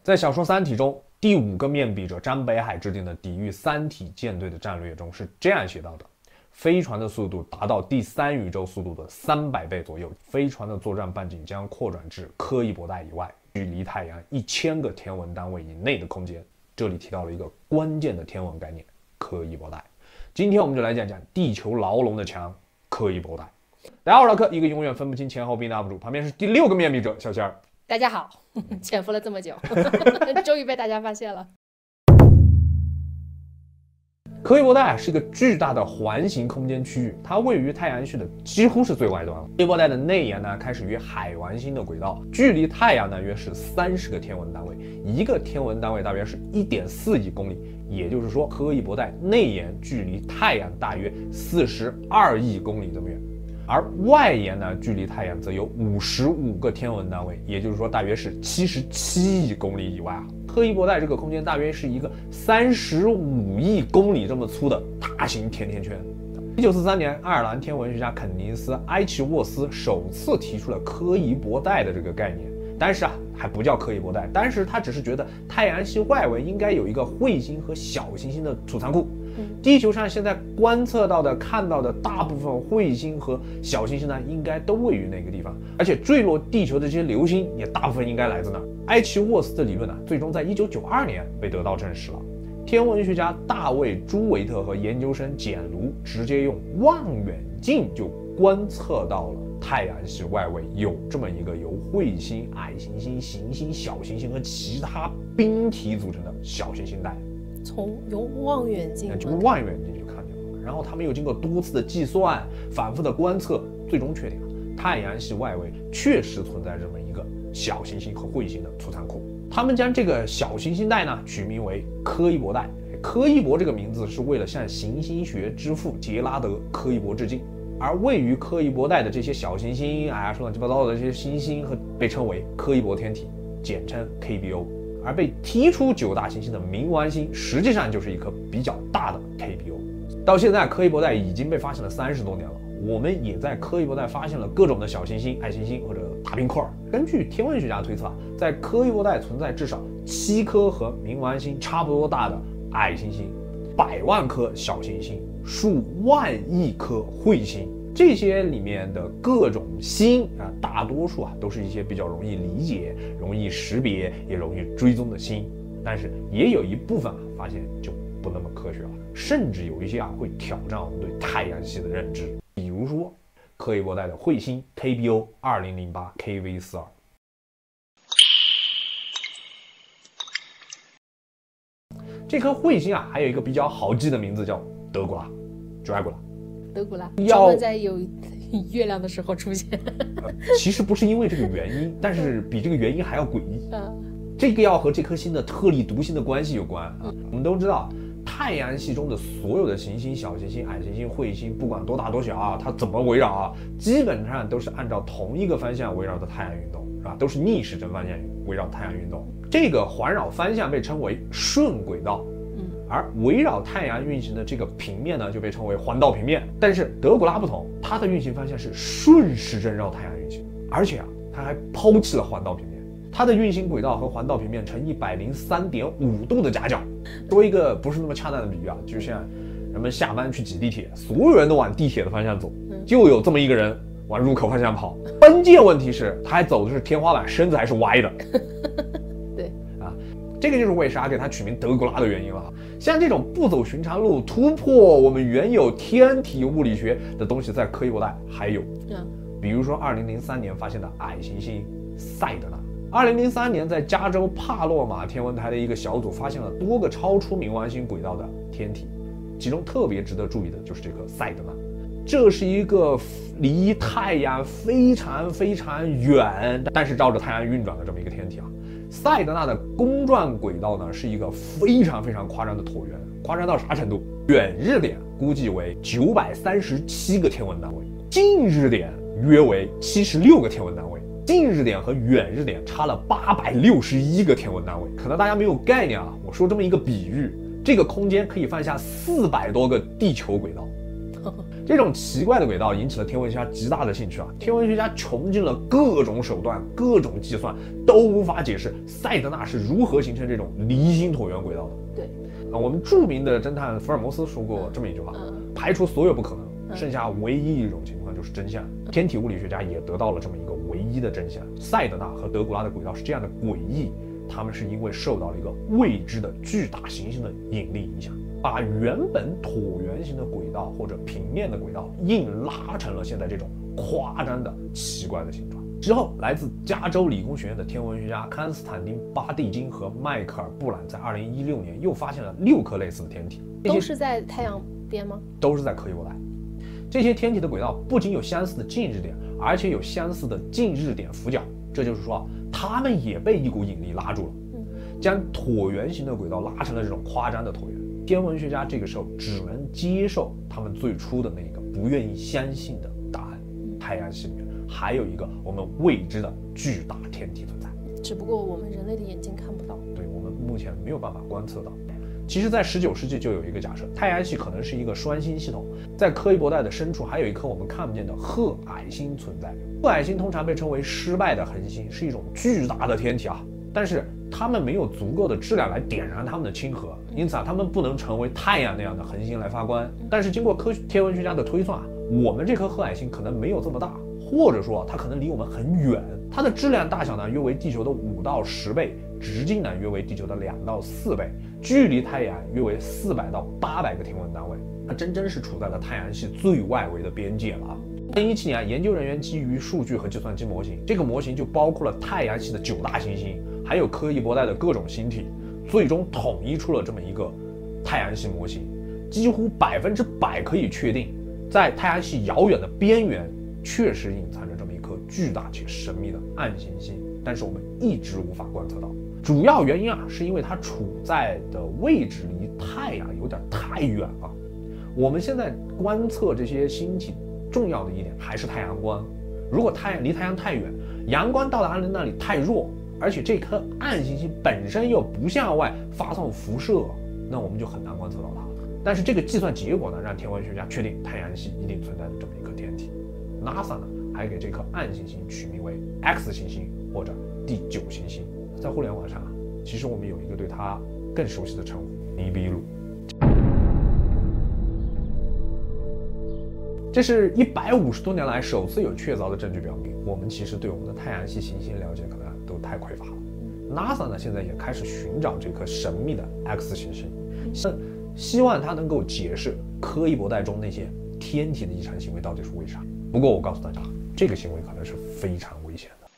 在小说《三体》中，第5个面壁者张北海制定的抵御三体舰队的战略中是这样写到的：飞船的速度达到第3宇宙速度的300倍左右，飞船的作战半径将扩展至柯伊伯带以外，距离太阳1000个天文单位以内的空间。这里提到了一个关键的天文概念——柯伊伯带。今天我们就来讲讲地球牢笼的墙——柯伊伯带。大家好，我是老柯，一个永远分不清前后兵的 UP 主，旁边是第6个面壁者小仙儿。 大家好，潜伏了这么久，终于被大家发现了。 柯伊伯带是一个巨大的环形空间区域，它位于太阳系的几乎是最外端。柯伊伯带的内沿呢，开始于海王星的轨道，距离太阳呢约是30个天文单位，一个天文单位大约是1.4亿公里，也就是说，柯伊伯带内沿距离太阳大约42亿公里这么远。而外沿呢，距离太阳则有55个天文单位，也就是说大约是77亿公里以外啊。柯伊伯带这个空间大约是一个35亿公里这么粗的大型甜甜圈。1943年，爱尔兰天文学家肯尼斯·埃奇沃斯首次提出了柯伊伯带的这个概念，但是还不叫柯伊伯带，当时他只是觉得太阳系外围应该有一个彗星和小行星的储藏库。地球上现在观测到的、看到的大部分彗星和小行星呢，应该都位于那个地方，而且坠落地球的这些流星也大部分应该来自那儿。埃奇沃斯的理论呢，最终在1992年被得到证实了。天文学家大卫·朱维特和研究生简卢直接用望远镜就观测到了太阳系外围有这么一个由彗星、矮行星、行星、小行星和其他冰体组成的小行星带。 用望远镜， 就望远镜就看见了。然后他们又经过多次的计算、反复的观测，最终确定太阳系外围确实存在这么一个小行星和彗星的储藏库。他们将这个小行星带呢取名为柯伊伯带。柯伊伯这个名字是为了向行星学之父杰拉德·柯伊伯致敬。而位于柯伊伯带的这些小行星，说乱七八糟的这些星星和被称为柯伊伯天体，简称 KBO。而被踢出9大行星的冥王星，实际上就是一颗比较大的 KBO。到现在，柯伊伯带已经被发现了30多年了，我们也在柯伊伯带发现了各种的小行星、矮行星或者大冰块。根据天文学家推测，在柯伊伯带存在至少7颗和冥王星差不多大的矮行星，100万颗小行星，数万亿颗彗星。这些里面的各种星大多数都是一些比较容易理解、容易识别、也容易追踪的星，但是也有一部分发现就不那么科学了，甚至有一些会挑战我们对太阳系的认知。比如说，柯伊伯带的彗星 KBO 2008 KV42。这颗彗星还有一个比较好记的名字，叫德古拉 （Dracula）。 德古拉专门在有月亮的时候出现。 其实不是因为这个原因，但是比这个原因还要诡异。这个要和这颗星的特立独行的关系有关。我们都知道，太阳系中的所有的行星、小行星、矮行星、彗星，不管多大多小它怎么围绕基本上都是按照同一个方向围绕着太阳运动，是吧？都是逆时针方向围绕太阳运动。这个环绕方向被称为顺轨道。而围绕太阳运行的这个平面呢，就被称为环道平面。但是德古拉不同，它的运行方向是顺时针绕太阳运行，而且它还抛弃了环道平面。它的运行轨道和环道平面呈103.5度的夹角。说一个不是那么恰当的比喻就像人们下班去挤地铁，所有人都往地铁的方向走，就有这么一个人往入口方向跑。关键问题是，他还走的是天花板，身子还是歪的。这个就是为啥给它取名德古拉的原因了。像这种不走寻常路、突破我们原有天体物理学的东西，在柯伊伯带还有。比如说2003年发现的矮行星赛德纳。2003年，在加州帕洛马天文台的一个小组发现了多个超出冥王星轨道的天体，其中特别值得注意的就是这颗赛德纳。这是一个离太阳非常非常远，但是照着太阳运转的这么一个天体赛德纳的公转轨道呢，是一个非常非常夸张的椭圆，夸张到啥程度？远日点估计为937个天文单位，近日点约为76个天文单位，近日点和远日点差了861个天文单位。可能大家没有概念我说这么一个比喻，这个空间可以放下400多个地球轨道。 这种奇怪的轨道引起了天文学家极大的兴趣啊！天文学家穷尽了各种手段、各种计算，都无法解释塞德纳是如何形成这种离心椭圆轨道的。 对， 我们著名的侦探福尔摩斯说过这么一句话：排除所有不可能，剩下唯一一种情况就是真相。天体物理学家也得到了这么一个唯一的真相：塞德纳和德古拉的轨道是这样的诡异，他们是因为受到了一个未知的巨大行星的引力影响。把原本椭圆形的轨道或者平面的轨道硬拉成了现在这种夸张的奇怪的形状。之后，来自加州理工学院的天文学家康斯坦丁·巴蒂金和迈克尔·布兰在2016年又发现了6颗类似的天体， 都是在太阳边吗？ 都是在柯伊伯带。这些天体的轨道不仅有相似的近日点，而且有相似的近日点俯角，这就是说，它们也被一股引力拉住了，将椭圆形的轨道拉成了这种夸张的椭圆。天文学家这个时候只能接受他们最初的那个不愿意相信的答案：太阳系里面还有一个我们未知的巨大天体存在， 只不过我们人类的眼睛看不到。 对，我们目前没有办法观测到。其实，在19世纪就有一个假设，太阳系可能是一个双星系统，在柯伊伯带的深处还有一颗我们看不见的褐矮星存在。褐矮星通常被称为失败的恒星，是一种巨大的天体啊，但是它们没有足够的质量来点燃它们的亲核，因此它们不能成为太阳那样的恒星来发光。但是经过天文学家的推算，我们这颗褐矮星可能没有这么大，或者说它可能离我们很远。它的质量大小呢约为地球的5到10倍，直径呢约为地球的2到4倍，距离太阳约为400到800个天文单位。它真是处在了太阳系最外围的边界了。2017年，研究人员基于数据和计算机模型，这个模型就包括了太阳系的9大行星，还有柯伊伯带的各种星体，最终统一出了这么一个太阳系模型。几乎100%可以确定，在太阳系遥远的边缘，确实隐藏着这么一颗巨大且神秘的暗行星，但是我们一直无法观测到。主要原因是因为它处在的位置离太阳有点太远了。我们现在观测这些星体重要的一点还是太阳光，如果太阳离太阳太远，阳光到达那里太弱，而且这颗暗行星本身又不向外发送辐射，那我们就很难观测到它了。但是这个计算结果呢，让天文学家确定太阳系一定存在着这么一颗天体。NASA 呢还给这颗暗行星取名为 X 行星或者第9行星。在互联网上其实我们有一个对它更熟悉的称呼——尼比鲁。这是150多年来首次有确凿的证据表明，我们其实对我们的太阳系行星了解可能都太匮乏了。NASA 呢现在也开始寻找这颗神秘的 X 行星，希望它能够解释柯伊伯带中那些天体的异常行为到底是为啥。不过我告诉大家，这个行为可能是非常危险的。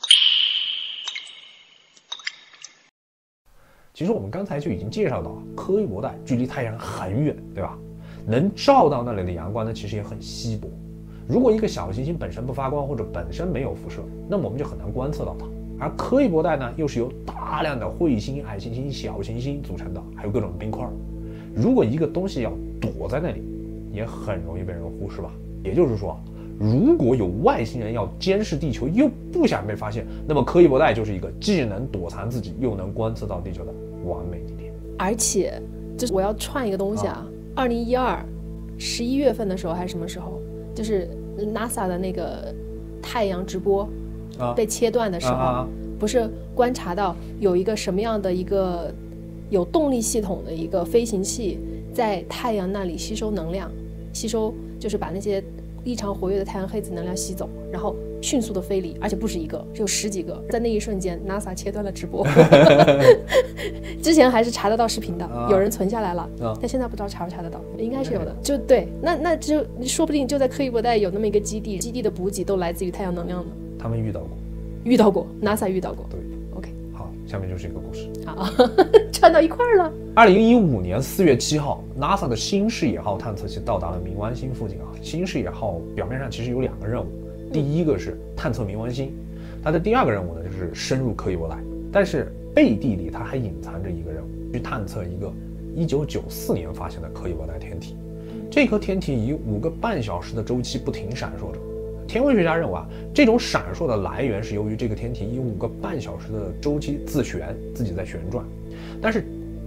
其实我们刚才就已经介绍到，柯伊伯带距离太阳很远，对吧？能照到那里的阳光呢，其实也很稀薄。如果一个小行星本身不发光或者本身没有辐射，那么我们就很难观测到它。而柯伊伯带呢，又是由大量的彗星、矮行星、小行星组成的，还有各种冰块。如果一个东西要躲在那里，也很容易被人忽视吧。也就是说，如果有外星人要监视地球又不想被发现，那么柯伊伯带就是一个既能躲藏自己又能观测到地球的完美地点。 而且就是我要串一个东西2012 11月份的时候还是什么时候，就是 NASA 的那个太阳直播被切断的时候，不是观察到有一个什么样的一个有动力系统的一个飞行器在太阳那里吸收能量，吸收就是把那些异常活跃的太阳黑子能量吸走，然后迅速的飞离，而且不止一个，只有10几个。在那一瞬间 NASA 切断了直播之前还是查得到视频的，有人存下来了，但现在不知道查不查得到，应该是有的。就对，那就说不定就在柯伊伯带有那么一个基地的补给都来自于太阳能量呢。 他们遇到过 NASA 遇到过。 对 OK， 好，下面就是一个故事。 好串到一块儿了。 2015年4月7号 ，NASA 的新视野号探测器到达了冥王星附近新视野号表面上其实有2个任务，第一个是探测冥王星，它的第2个任务呢就是深入柯伊伯带。但是背地里它还隐藏着一个任务，去探测一个1994年发现的柯伊伯带天体。这颗天体以5个半小时的周期不停闪烁着。天文学家认为这种闪烁的来源是由于这个天体以5个半小时的周期自旋，自己在旋转。但是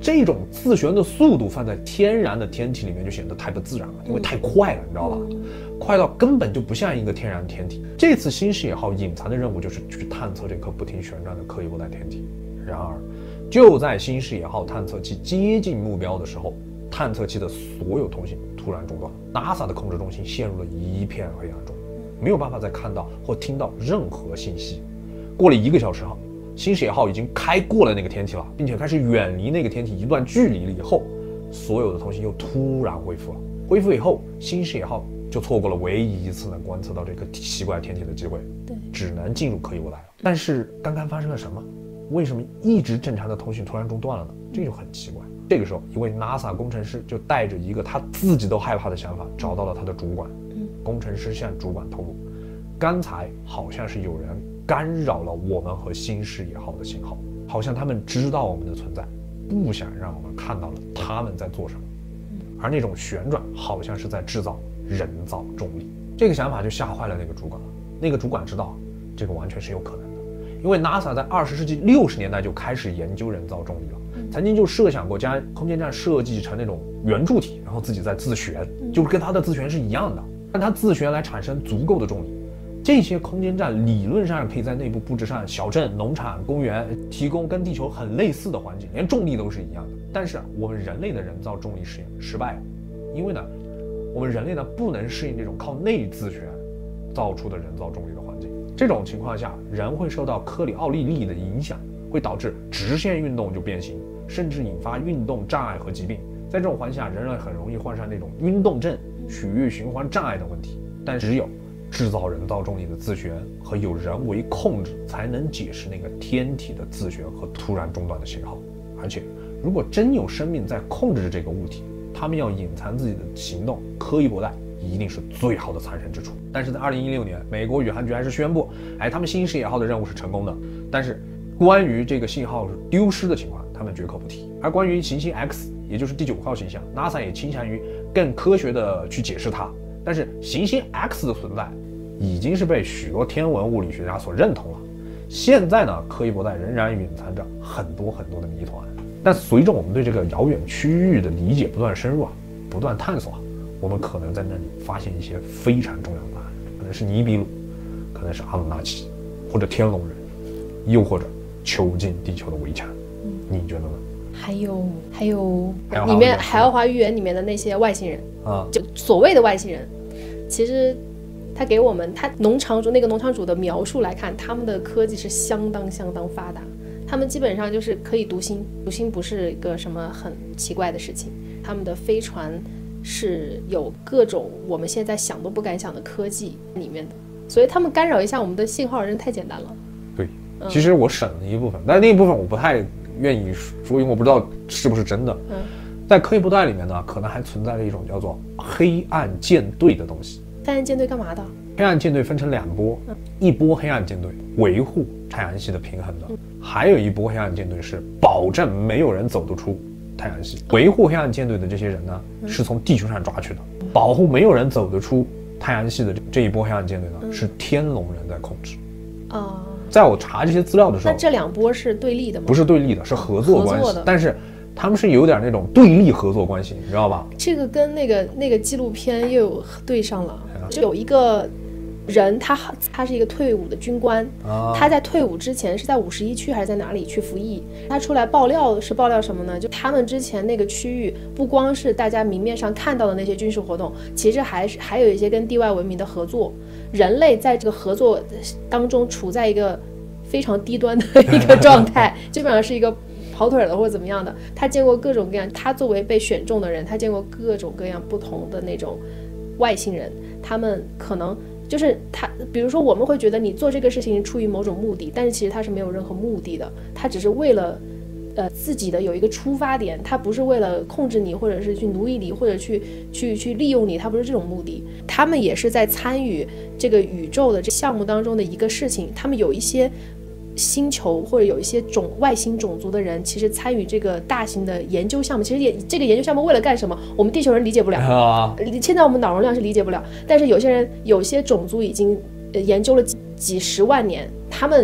这种自旋的速度放在天然的天体里面就显得太不自然了，因为太快了，你知道吧？快到根本就不像一个天然天体。这次新视野号隐藏的任务就是去探测这颗不停旋转的柯伊伯带天体。然而，就在新视野号探测器接近目标的时候，探测器的所有通信突然中断了 ，NASA 的控制中心陷入了一片黑暗中，没有办法再看到或听到任何信息。过了1个小时后，新视野号已经开过了那个天体了，并且开始远离那个天体一段距离了以后，所有的通信又突然恢复了。恢复以后，新视野号就错过了唯一一次能观测到这个奇怪天体的机会，只能进入柯伊伯带了。但是刚刚发生了什么？为什么一直正常的通讯突然中断了呢？这就很奇怪。这个时候，一位 NASA 工程师就带着一个他自己都害怕的想法，找到了他的主管。工程师向主管透露，刚才好像是有人干扰了我们和新视野号的信号，好像他们知道我们的存在，不想让我们看到了他们在做什么。而那种旋转好像是在制造人造重力。这个想法就吓坏了那个主管了。那个主管知道这个完全是有可能的，因为 NASA 在20世纪60年代就开始研究人造重力了，曾经就设想过将空间站设计成那种圆柱体，然后自己在自旋，就是跟它的自旋是一样的，让它自旋来产生足够的重力。这些空间站理论上可以在内部布置上小镇、农场、公园，提供跟地球很类似的环境，连重力都是一样的。但是我们人类的人造重力实验失败了，因为呢，我们人类呢不能适应这种靠内自旋造出的人造重力的环境。这种情况下，人会受到科里奥利力的影响，会导致直线运动就变形，甚至引发运动障碍和疾病。在这种环境下，人类很容易患上那种运动症、血液循环障碍的问题。但只有制造人造重力的自旋和有人为控制，才能解释那个天体的自旋和突然中断的信号。而且，如果真有生命在控制着这个物体，他们要隐藏自己的行动，柯伊伯带一定是最好的藏身之处。但是在2016年，美国宇航局还是宣布，他们新视野号的任务是成功的。但是关于这个信号丢失的情况，他们绝口不提。而关于行星 X， 也就是第9号行星 ，NASA 也倾向于更科学的去解释它。但是行星 X 的存在已经是被许多天文物理学家所认同了。现在呢，柯伊伯带仍然蕴藏着很多的谜团。但随着我们对这个遥远区域的理解不断深入不断探索我们可能在那里发现一些非常重要的答案，可能是尼比鲁，可能是阿努纳奇，或者天龙人，又或者囚禁地球的围墙。你觉得呢？还有里面海奥华预言里面的那些外星人就所谓的外星人，其实他给我们他农场主的描述来看，他们的科技是相当发达，他们基本上就是可以读心不是一个什么很奇怪的事情。他们的飞船是有各种我们现在想都不敢想的科技里面的，所以他们干扰一下我们的信号真太简单了。 对，其实我省了一部分，但那一部分我不太愿意说，因为我不知道是不是真的。在柯伊伯带里面呢，可能还存在着一种叫做黑暗舰队的东西。 黑暗舰队干嘛的？ 黑暗舰队分成2波，一波黑暗舰队维护太阳系的平衡的，还有一波黑暗舰队是保证没有人走得出太阳系。维护黑暗舰队的这些人呢，是从地球上抓去的；保护没有人走得出太阳系的这一波黑暗舰队呢，是天龙人在控制。在我查这些资料的时候， 那这2波是对立的吗？ 不是对立的，是合作关系。但是他们是有点那种对立合作关系，你知道吧？ 这个跟那个纪录片又有对上了。就有一个人，他是一个退伍的军官，他在退伍之前是在51区还是在哪里去服役？他出来爆料什么呢？就他们之前那个区域，不光是大家明面上看到的那些军事活动，其实还有一些跟地外文明的合作。人类在这个合作当中处在一个非常低端的一个状态，基本上是一个跑腿的或者怎么样的。他见过各种各样，他作为被选中的人，他见过各种各样不同的那种外星人。他们可能就是比如说我们会觉得你做这个事情出于某种目的，但是其实他是没有任何目的的，他只是为了自己的有一个出发点，他不是为了控制你，或者是去奴役你，或者去利用你，他不是这种目的。他们也是在参与这个宇宙的这项目当中的一个事情。他们有一些星球或者有一些外星种族的人，其实参与这个大型的研究项目。其实这个研究项目为了干什么，我们地球人理解不了，现在我们脑容量是理解不了。但是有些种族已经研究了几十万年，他们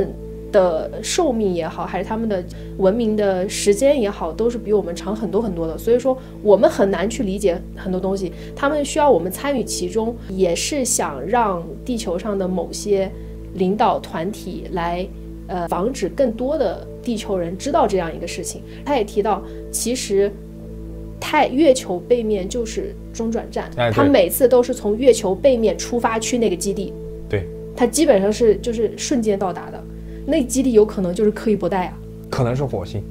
的寿命也好，还是他们的文明的时间也好，都是比我们长很多很多的。所以说我们很难去理解很多东西，他们需要我们参与其中，也是想让地球上的某些领导团体来防止更多的地球人知道这样一个事情。他也提到，其实月球背面就是中转站，他每次都是从月球背面出发去那个基地， 对， 他基本上是就是瞬间到达的。那个基地有可能就是柯伊伯代啊， 可能是火星。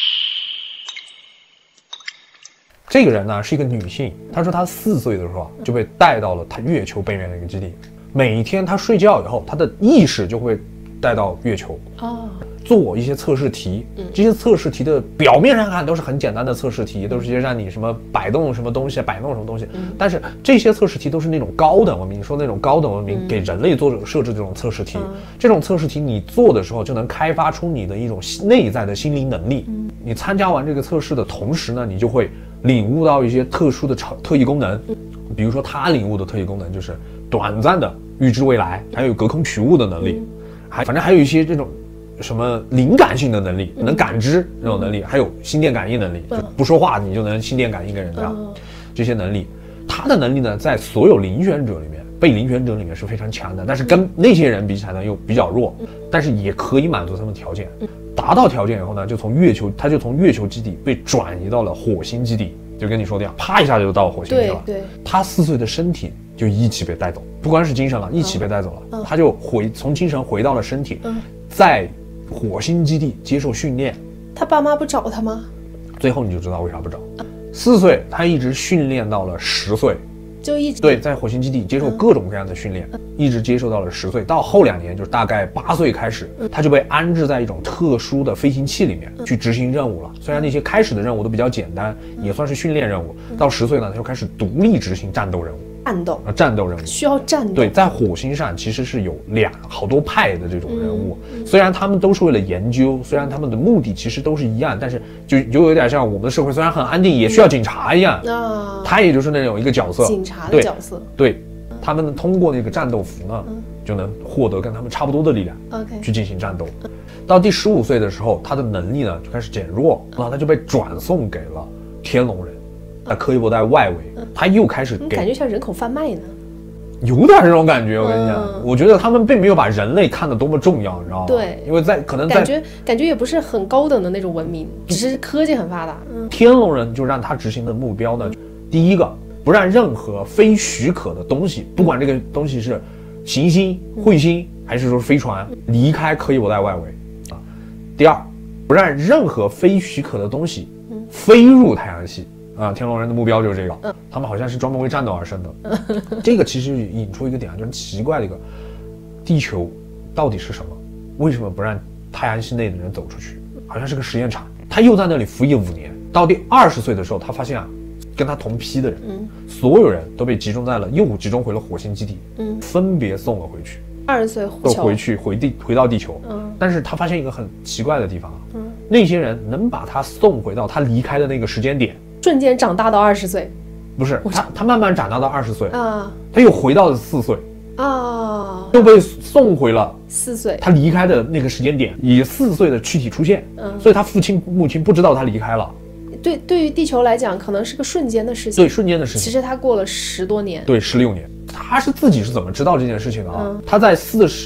这个人呢是一个女性，她说她4岁的时候就被带到了她月球背面的一个基地，每天她睡觉以后，她的意识就会带到月球做一些测试题。这些测试题的表面上看都是很简单的测试题，都是些让你什么摆动什么东西，摆弄什么东西。但是这些测试题都是那种高等文明，说那种高等文明给人类设置这种测试题。这种测试题你做的时候就能开发出你的一种内在的心灵能力。你参加完这个测试的同时呢，你就会领悟到一些特殊的特异功能。比如说他领悟的特异功能就是短暂的预知未来，还有隔空取物的能力，反正还有一些这种什么灵感性的能力，能感知这种能力，还有心电感应能力，就不说话你就能心电感应给人家。这些能力，他的能力呢，在所有遴选者里面，被遴选者里面是非常强的，但是跟那些人比起来呢又比较弱，但是也可以满足他们条件。达到条件以后呢，他就从月球基地被转移到了火星基地，就跟你说的一样，啪一下就到了火星去了。 对， 他4岁的身体就一起被带走，不光是精神了，一起被带走了。他就从精神回到了身体，在火星基地接受训练。 他爸妈不找他吗？ 最后你就知道为啥不找。4岁他一直训练到了10岁， 就一直对，在火星基地接受各种各样的训练，一直接受到了10岁。到后2年，就是大概8岁开始，他就被安置在一种特殊的飞行器里面去执行任务了。虽然那些开始的任务都比较简单，也算是训练任务。到10岁呢，他就开始独立执行战斗任务。战斗任务需要战斗。 对，在火星上其实是有好多派的这种人物，虽然他们都是为了研究，虽然他们的目的其实都是一样，但是就有点像我们的社会虽然很安定，也需要警察一样。他也就是那种一个角色， 警察的角色。 对，他们通过那个战斗服呢，就能获得跟他们差不多的力量，去进行战斗。到第15岁的时候，他的能力呢就开始减弱，然后他就被转送给了天龙人。在柯伊伯代外围，他又开始感觉像人口贩卖呢， 有点这种感觉。我跟你讲，我觉得他们并没有把人类看得多么重要，你知道吗？ 对， 因为可能感觉也不是很高等的那种文明，只是科技很发达。 天龙人就让他执行的目标呢，第一个，不让任何非许可的东西，不管这个东西是行星、彗星还是说飞船，离开柯伊伯代外围啊。第二，不让任何非许可的东西飞入太阳系。天龙人的目标就是这个，他们好像是专门为战斗而生的。这个其实引出一个点，就是奇怪的一个，地球到底是什么？为什么不让太阳系内的人走出去？好像是个实验场。他又在那里服役5年，到第20岁的时候，他发现跟他同批的人，所有人都被集中回了火星基地，分别送了回去。 20岁回到地球，但是他发现一个很奇怪的地方，那些人能把他送回到他离开的那个时间点。 瞬间长大到20岁， 不是他慢慢长大到20岁他又回到了4岁又被送回了 4岁， 他离开的那个时间点，以4岁的躯体出现，所以他父亲母亲不知道他离开了。 对于地球来讲，可能是个瞬间的事情。 对，瞬间的事情。 其实他过了10多年， 对，16年。他自己是怎么知道这件事情的啊？他在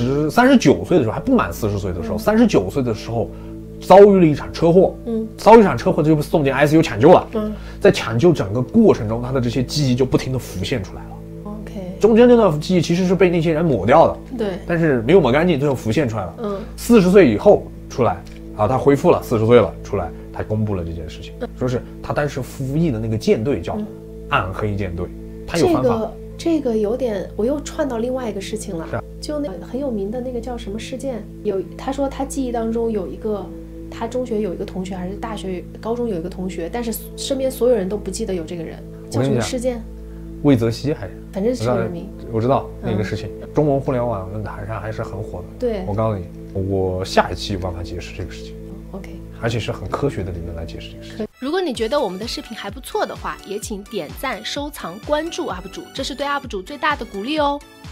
39岁的时候，还不满40岁的时候，39岁的时候。遭遇了一场车祸，遭遇一场车祸就被送进 ICU 抢救了。在抢救整个过程中，他的这些记忆就不停地浮现出来了。中间那段记忆其实是被那些人抹掉的， 对， 但是没有抹干净，最后浮现出来了。40岁以后出来，他恢复了，40岁了出来，他公布了这件事情，说是他当时服役的那个舰队叫暗黑舰队，他有方法。 这个有点，我又串到另外一个事情了，就那很有名的那个叫什么事件，他说他记忆当中有一个。他中学有一个同学，还是高中有一个同学，但是身边所有人都不记得有这个人，叫什么事件？ 魏则西还是？ 反正是超人名。 我知道那个事情，中文互联网论坛上还是很火的。 对， 我告诉你，我下一期有办法解释这个事情。 OK， 而且是很科学的理论来解释这个事情。 如果你觉得我们的视频还不错的话，也请点赞、收藏、关注 UP 主，这是对 UP 主最大的鼓励哦。